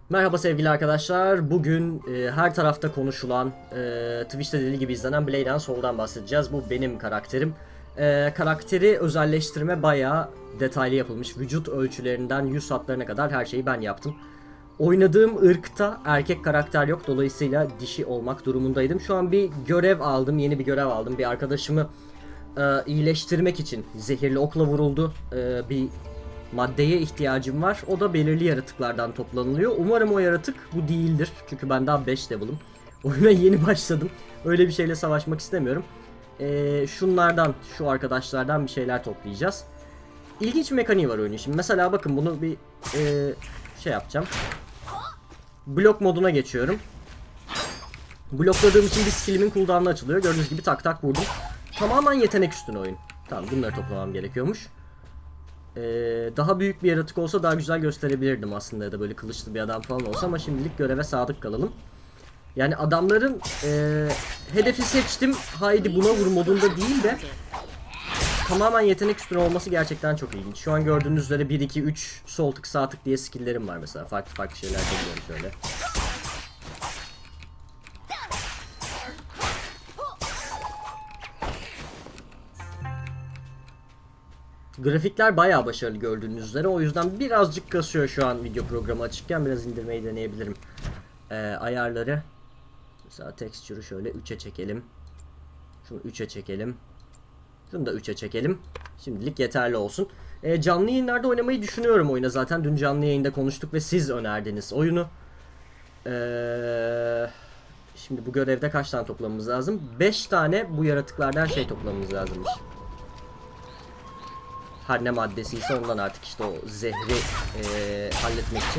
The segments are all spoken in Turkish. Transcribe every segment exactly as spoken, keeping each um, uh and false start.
Merhaba sevgili arkadaşlar. Bugün e, her tarafta konuşulan, e, Twitch'te deli gibi izlenen Blade and Soul'dan bahsedeceğiz. Bu benim karakterim. E, karakteri özelleştirme bayağı detaylı yapılmış. Vücut ölçülerinden yüz hatlarına kadar her şeyi ben yaptım. Oynadığım ırkta erkek karakter yok. Dolayısıyla dişi olmak durumundaydım. Şu an bir görev aldım. Yeni bir görev aldım. Bir arkadaşımı e, iyileştirmek için zehirli okla vuruldu. E, bir maddeye ihtiyacım var. O da belirli yaratıklardan toplanılıyor. Umarım o yaratık bu değildir. Çünkü ben daha beş level'ım. Oyuna yeni başladım. Öyle bir şeyle savaşmak istemiyorum. Ee, şunlardan, şu arkadaşlardan bir şeyler toplayacağız. İlginç bir mekaniği var oyunun. Şimdi mesela bakın bunu bir e, şey yapacağım. Blok moduna geçiyorum. Blokladığım için bir skillimin cooldown'u açılıyor. Gördüğünüz gibi tak tak vurdum. Tamamen yetenek üstüne oyun. Tamam, bunları toplamam gerekiyormuş. Ee, daha büyük bir yaratık olsa daha güzel gösterebilirdim aslında, ya da böyle kılıçlı bir adam falan olsa, ama şimdilik göreve sadık kalalım. Yani adamların e, hedefi seçtim, haydi buna vur modunda değil de tamamen yetenek üstüne olması gerçekten çok ilginç. Şu an gördüğünüz üzere bir iki üç sol tık sağ tık diye skill'lerim var mesela, farklı farklı şeyler yapıyorum şöyle. Grafikler bayağı başarılı gördüğünüz üzere. O yüzden birazcık kasıyor şu an video programı açıkken. Biraz indirmeyi deneyebilirim. Ee, ayarları. Mesela texture'ı şöyle üçe çekelim. Şunu üçe çekelim. Şunu da üçe çekelim. Şimdilik yeterli olsun. Ee, canlı yayınlarda oynamayı düşünüyorum oyuna zaten. Dün canlı yayında konuştuk ve siz önerdiniz oyunu. Ee, şimdi bu görevde kaç tane toplamamız lazım? beş tane bu yaratıklardan şey toplamamız lazımmış. Her ne maddesi ise ondan artık işte o zehri e, halletmek için.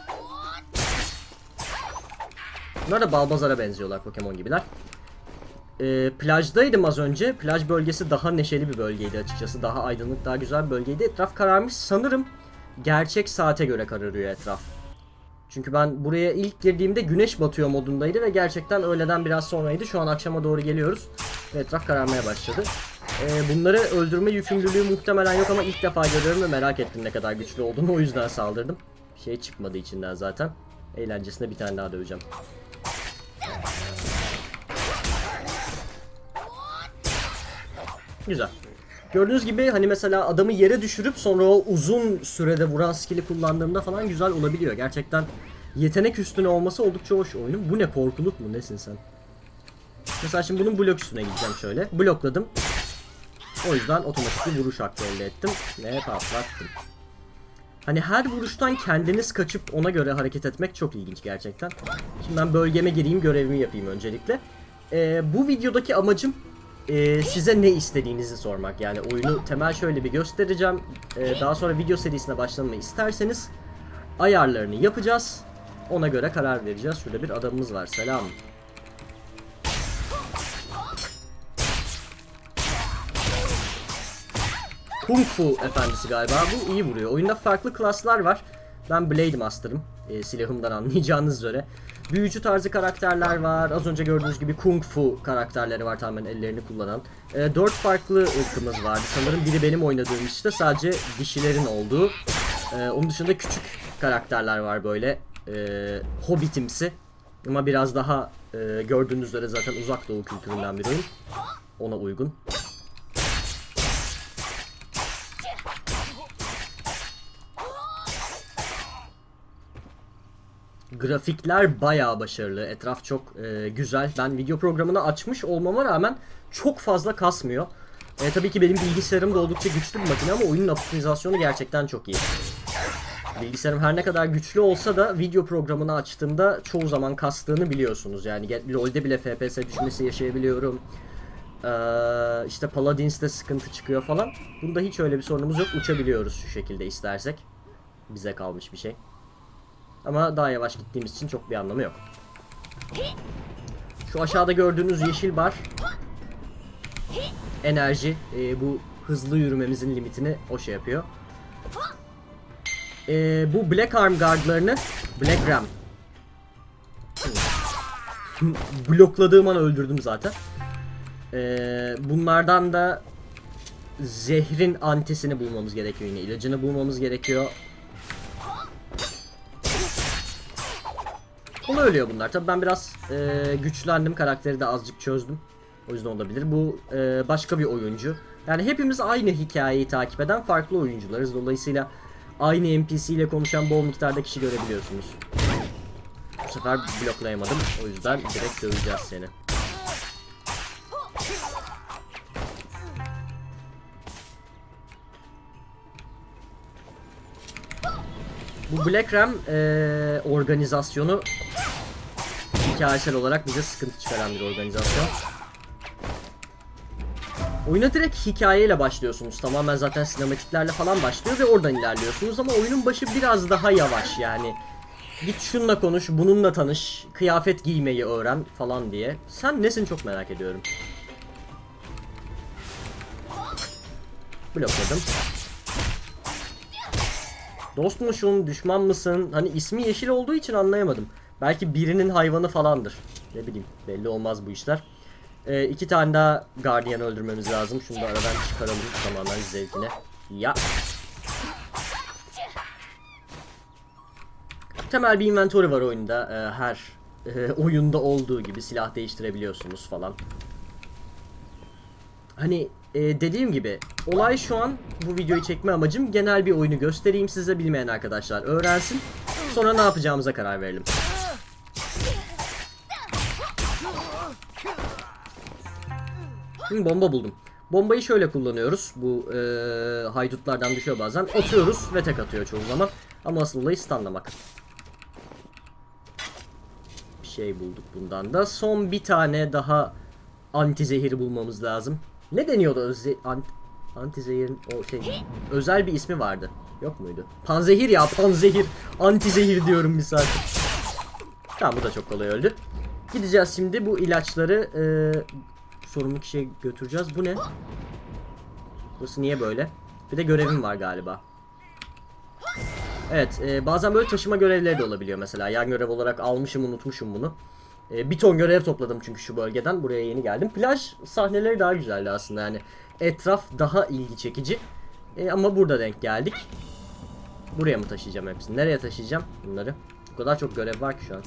Bunlar da Balbazar'a benziyorlar, Pokemon gibiler. E, plajdaydım az önce. Plaj bölgesi daha neşeli bir bölgeydi açıkçası. Daha aydınlık, daha güzel bir bölgeydi. Etraf kararmış. Sanırım gerçek saate göre kararıyor etraf. Çünkü ben buraya ilk girdiğimde güneş batıyor modundaydı ve gerçekten öğleden biraz sonraydı. Şu an akşama doğru geliyoruz ve etraf kararmaya başladı. Ee, bunları öldürme yükümlülüğü muhtemelen yok ama ilk defa görüyorum ve merak ettim ne kadar güçlü olduğunu, o yüzden saldırdım. Bir şey çıkmadı içinden zaten. Eğlencesine bir tane daha döveceğim. Güzel. Gördüğünüz gibi hani mesela adamı yere düşürüp sonra o uzun sürede vuran skill'i kullandığımda falan güzel olabiliyor. Gerçekten yetenek üstüne olması oldukça hoş oyunun. Bu ne, korkuluk mu nesin sen? Mesela şimdi bunun blok üstüne gideceğim şöyle. Blokladım. O yüzden otomatik bir vuruş hakkı elde ettim. Ve patlattım. Hani her vuruştan kendiniz kaçıp ona göre hareket etmek çok ilginç gerçekten. Şimdi ben bölgeme gireyim, görevimi yapayım öncelikle. Ee, bu videodaki amacım e, size ne istediğinizi sormak. Yani oyunu temel şöyle bir göstereceğim. Ee, daha sonra video serisine başlamayı isterseniz ayarlarını yapacağız. Ona göre karar vereceğiz. Şurada bir adamımız var. Selam. Kung Fu efendisi galiba. Bu iyi vuruyor. Oyunda farklı klaslar var. Ben Blade Master'ım. E, silahımdan anlayacağınız üzere. Büyücü tarzı karakterler var. Az önce gördüğünüz gibi Kung Fu karakterleri var, tamamen ellerini kullanan. E, dört farklı ırkımız vardı. Sanırım biri benim oynadığım işte sadece dişilerin olduğu. E, onun dışında küçük karakterler var böyle. E, Hobbitimsi. Ama biraz daha e, gördüğünüz üzere zaten uzak doğu kültüründen bir oyun. Ona uygun. Grafikler bayağı başarılı. Etraf çok e, güzel. Ben video programını açmış olmama rağmen çok fazla kasmıyor. E, tabii ki benim bilgisayarım da oldukça güçlü bir makine ama oyunun optimizasyonu gerçekten çok iyi. Bilgisayarım her ne kadar güçlü olsa da video programını açtığımda çoğu zaman kastığını biliyorsunuz. Yani LoL'de bile F P S düşmesi yaşayabiliyorum. Ee, işte Paladins'te sıkıntı çıkıyor falan. Bunda hiç öyle bir sorunumuz yok. Uçabiliyoruz şu şekilde istersek. Bize kalmış bir şey. Ama daha yavaş gittiğimiz için çok bir anlamı yok. Şu aşağıda gördüğünüz yeşil bar enerji. E, bu hızlı yürümemizin limitini o şey yapıyor. E, bu Black Arm guardlarını Black Ram blokladığım an öldürdüm zaten. E, bunlardan da zehrin antisini bulmamız gerekiyor yine. İlacını bulmamız gerekiyor. Kolay ölüyor bunlar. Tabii ben biraz e, güçlendim. Karakteri de azıcık çözdüm. O yüzden olabilir. Bu e, başka bir oyuncu. Yani hepimiz aynı hikayeyi takip eden farklı oyuncularız. Dolayısıyla aynı N P C ile konuşan bol miktarda kişi görebiliyorsunuz. Bu sefer bloklayamadım. O yüzden direkt döveceğiz seni. Bu Black Ram e, organizasyonu hikayesel olarak bize sıkıntı çıkaran bir organizasyon. Oyuna direkt hikayeyle başlıyorsunuz. Tamamen zaten sinematiklerle falan başlıyor ve oradan ilerliyorsunuz ama oyunun başı biraz daha yavaş yani. Git şununla konuş, bununla tanış, kıyafet giymeyi öğren falan diye. Sen nesin çok merak ediyorum. Blokladım. Dostmuşsun, düşman mısın? Hani ismi yeşil olduğu için anlayamadım. Belki birinin hayvanı falandır. Ne bileyim, belli olmaz bu işler. Ee, iki tane daha gardiyan öldürmemiz lazım. Şunu da aradan çıkaralım tamamen zevkine. Ya. Temel bir inventory var oyunda. Ee, her e, oyunda olduğu gibi silah değiştirebiliyorsunuz falan. Hani e, dediğim gibi olay şu an bu videoyu çekme amacım genel bir oyunu göstereyim size, bilmeyen arkadaşlar öğrensin. Sonra ne yapacağımıza karar verelim. Şimdi bomba buldum. Bombayı şöyle kullanıyoruz. Bu e, haydutlardan düşüyor bazen. Atıyoruz ve tek atıyor çoğu zaman. Ama asıl olayı stunlamak. Bir şey bulduk bundan da. Son bir tane daha anti zehir bulmamız lazım. Ne deniyordu? Anti, anti zehirin o şey özel bir ismi vardı. Yok muydu? Panzehir ya, panzehir. Anti zehir diyorum bir saat. Tamam, bu da çok kolay öldü. Gideceğiz şimdi bu ilaçları e, sorumlu kişiye götüreceğiz. Bu ne? Burası niye böyle? Bir de görevim var galiba. Evet, e, bazen böyle taşıma görevleri de olabiliyor mesela. Yan görev olarak almışım, unutmuşum bunu. E, bir ton görev topladım çünkü şu bölgeden. Buraya yeni geldim. Plaj sahneleri daha güzeldi aslında yani. Etraf daha ilgi çekici. E, ama burada denk geldik. Buraya mı taşıyacağım hepsini? Nereye taşıyacağım bunları? O kadar çok görev var ki şu an.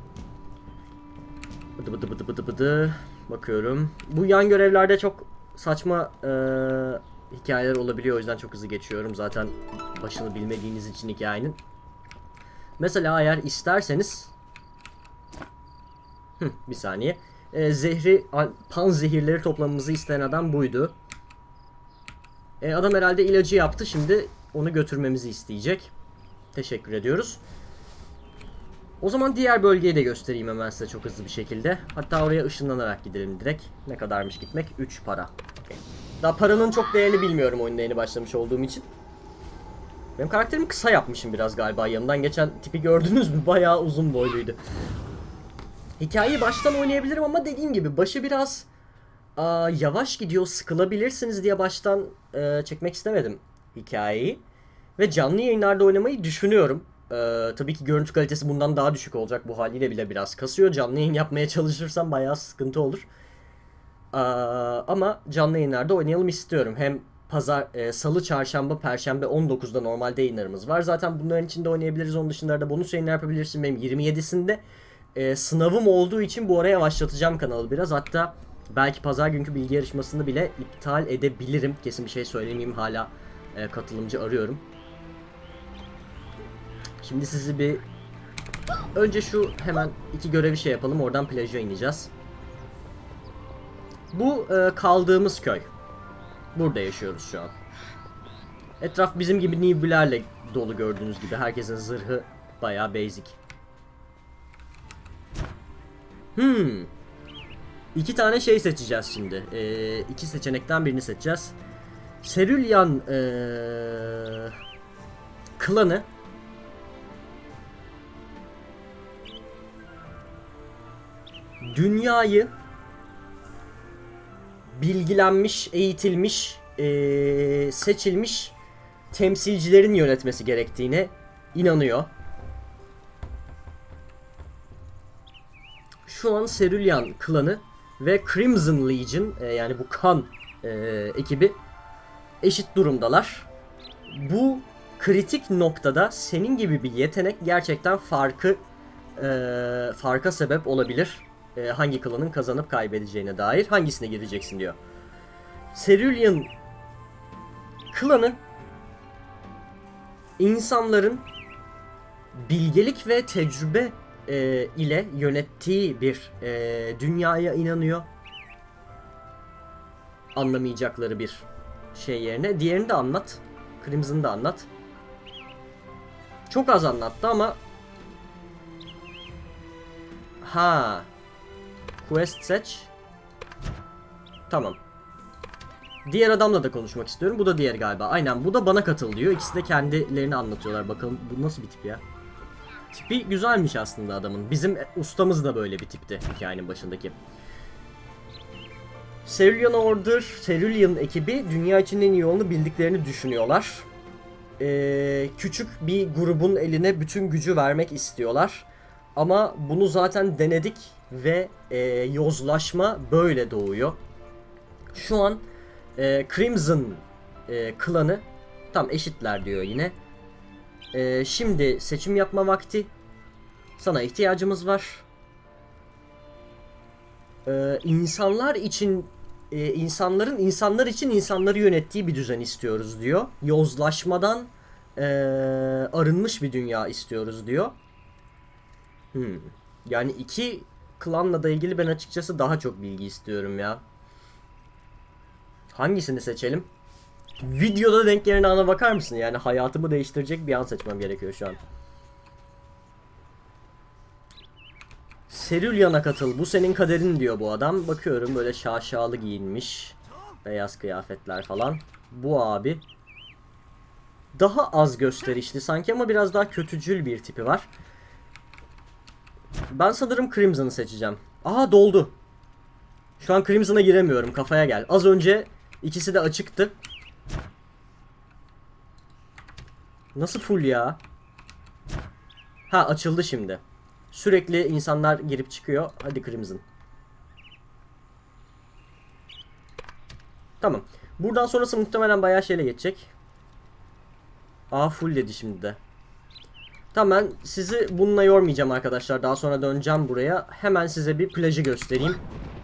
Bıdı bıdı bıdı bıdı bıdı. Bakıyorum. Bu yan görevlerde çok saçma e, hikayeler olabiliyor. O yüzden çok hızlı geçiyorum. Zaten başını bilmediğiniz için hikayenin. Mesela eğer isterseniz Hı, bir saniye. E, zehri, pan zehirleri toplamamızı isteyen adam buydu. E, adam herhalde ilacı yaptı. Şimdi onu götürmemizi isteyecek. Teşekkür ediyoruz. O zaman diğer bölgeyi de göstereyim hemen size çok hızlı bir şekilde. Hatta oraya ışınlanarak gidelim direkt. Ne kadarmış gitmek? üç para. Okay. Daha paranın çok değerini bilmiyorum oyunda yeni başlamış olduğum için. Benim karakterimi kısa yapmışım biraz galiba. Yanından geçen tipi gördünüz mü? Bayağı uzun boyluydu. Hikayeyi baştan oynayabilirim ama dediğim gibi başı biraz aa, yavaş gidiyor, sıkılabilirsiniz diye baştan e, çekmek istemedim hikayeyi. Ve canlı yayınlarda oynamayı düşünüyorum. Ee, tabii ki görüntü kalitesi bundan daha düşük olacak, bu haliyle bile biraz kasıyor. Canlı yayın yapmaya çalışırsam bayağı sıkıntı olur. Ee, ama canlı yayınlarda oynayalım istiyorum. Hem pazar, e, salı, çarşamba, perşembe on dokuzda normalde yayınlarımız var. Zaten bunların içinde oynayabiliriz. Onun dışında da bonus yayınlar yapabilirsin. Benim yirmi yedisinde e, sınavım olduğu için bu araya başlatacağım kanalı biraz. Hatta belki pazar günkü bilgi yarışmasını bile iptal edebilirim. Kesin bir şey söylemeyeyim, hala e, katılımcı arıyorum. Şimdi sizi bir... Önce şu hemen iki görevi şey yapalım. Oradan plaja ineceğiz. Bu e, kaldığımız köy. Burada yaşıyoruz şu an. Etraf bizim gibi newbie'lerle dolu gördüğünüz gibi. Herkesin zırhı bayağı basic. Hmm. İki tane şey seçeceğiz şimdi. E, iki seçenekten birini seçeceğiz. Serylyan e, klanı dünyayı bilgilenmiş, eğitilmiş, ee, seçilmiş temsilcilerin yönetmesi gerektiğine inanıyor. Şu an Serylyan klanı ve Crimson Legion, e, yani bu kan e, ekibi eşit durumdalar. Bu kritik noktada senin gibi bir yetenek gerçekten farkı e, farka sebep olabilir. E, hangi klanın kazanıp kaybedeceğine dair. Hangisine gireceksin diyor. Cerulean klanı insanların bilgelik ve tecrübe e, ile yönettiği bir e, dünyaya inanıyor. Anlamayacakları bir şey yerine. Diğerini de anlat. Crimson'ı da anlat. Çok az anlattı ama ha quest seç. Tamam. Diğer adamla da konuşmak istiyorum. Bu da diğer galiba. Aynen, bu da bana katıl diyor. İkisi de kendilerini anlatıyorlar. Bakalım bu nasıl bir tip ya. Tipi güzelmiş aslında adamın. Bizim ustamız da böyle bir tipti hikayenin başındaki. Cerulean Order, Cerulean ekibi dünya için en iyi yolunu bildiklerini düşünüyorlar. Ee, küçük bir grubun eline bütün gücü vermek istiyorlar. Ama bunu zaten denedik ve e, yozlaşma böyle doğuyor. Şu an e, Crimson e, klanı tam eşitler diyor yine. E, şimdi seçim yapma vakti. Sana ihtiyacımız var. E, insanlar için e, insanların insanlar için insanları yönettiği bir düzen istiyoruz diyor. Yozlaşmadan e, arınmış bir dünya istiyoruz diyor. Hmm. Yani iki klanla da ilgili ben açıkçası daha çok bilgi istiyorum ya. Hangisini seçelim? Videoda denk gelen ana bakar mısın? Yani hayatımı değiştirecek bir an seçmem gerekiyor şu an. Cerulean'a katıl. Bu senin kaderin diyor bu adam. Bakıyorum böyle şaşalı giyinmiş. Beyaz kıyafetler falan. Bu abi daha az gösterişli sanki ama biraz daha kötücül bir tipi var. Ben sanırım Crimson'ı seçeceğim. Aha, doldu. Şu an Crimson'a giremiyorum. Kafaya gel. Az önce ikisi de açıktı. Nasıl full ya? Ha, açıldı şimdi. Sürekli insanlar girip çıkıyor. Hadi Crimson. Tamam. Buradan sonrası muhtemelen bayağı şeyle geçecek. Aa, full dedi şimdi de. Tamam, ben sizi bununla yormayacağım arkadaşlar. Daha sonra döneceğim buraya. Hemen size bir plajı göstereyim.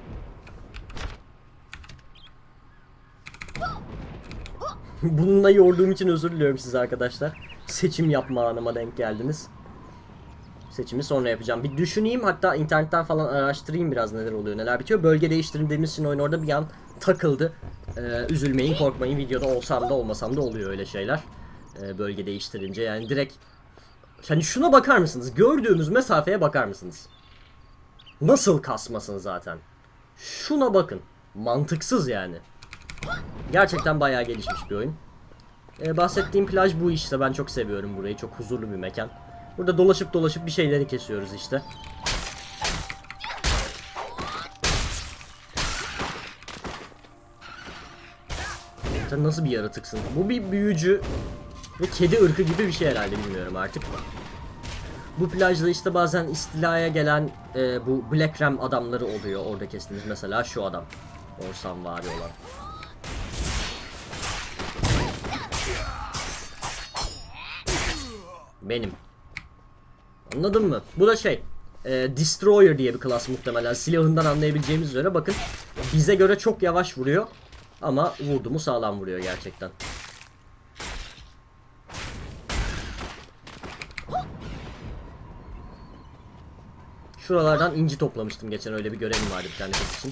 Bununla yorduğum için özür diliyorum size arkadaşlar. Seçim yapma anıma denk geldiniz. Seçimi sonra yapacağım. Bir düşüneyim, hatta internetten falan araştırayım biraz neler oluyor, neler bitiyor. Bölge değiştirdiğimiz için oyun orada bir an takıldı. Ee, üzülmeyin, korkmayın. Videoda olsam da olmasam da oluyor öyle şeyler. Ee, bölge değiştirince yani direkt... Yani şuna bakar mısınız? Gördüğümüz mesafeye bakar mısınız? Nasıl kasmasın zaten? Şuna bakın. Mantıksız yani. Gerçekten bayağı gelişmiş bir oyun. Ee, bahsettiğim plaj bu işte. Ben çok seviyorum burayı. Çok huzurlu bir mekan. Burada dolaşıp dolaşıp bir şeyleri kesiyoruz işte. Sen nasıl bir yaratıksın? Bu bir büyücü ve kedi ırkı gibi bir şey herhalde, bilmiyorum artık. Bu plajda işte bazen istilaya gelen e, bu Black Ram adamları oluyor. Orada kestiğimiz mesela şu adam. Orsanvari olan. Benim. Anladın mı? Bu da şey, e, Destroyer diye bir klas muhtemelen. Silahından anlayabileceğimiz üzere bakın. Bize göre çok yavaş vuruyor. Ama vurdu mu sağlam vuruyor gerçekten. Şuralardan inci toplamıştım geçen, öyle bir görevim vardı bir tane için.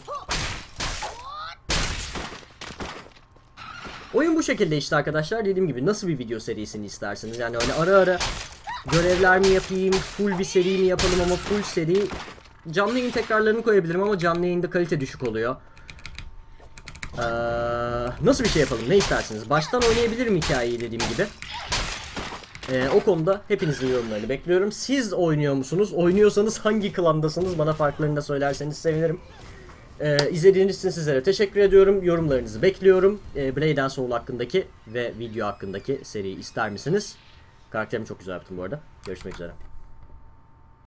Oyun bu şekilde işte arkadaşlar. Dediğim gibi nasıl bir video serisini istersiniz? Yani öyle ara ara görevler mi yapayım, full bir seri mi yapalım, ama full seri canlı yayın tekrarlarını koyabilirim ama canlı yayında kalite düşük oluyor. Ee, nasıl bir şey yapalım, ne istersiniz? Baştan oynayabilirim hikayeyi dediğim gibi. Ee, o konuda hepinizin yorumlarını bekliyorum. Siz oynuyor musunuz? Oynuyorsanız hangi klandasınız? Bana farklarını da söylerseniz sevinirim. Ee, izlediğiniz için sizlere teşekkür ediyorum. Yorumlarınızı bekliyorum. Ee, Blade and Soul hakkındaki ve video hakkındaki seriyi ister misiniz? Karakterimi çok güzel yaptım bu arada. Görüşmek üzere.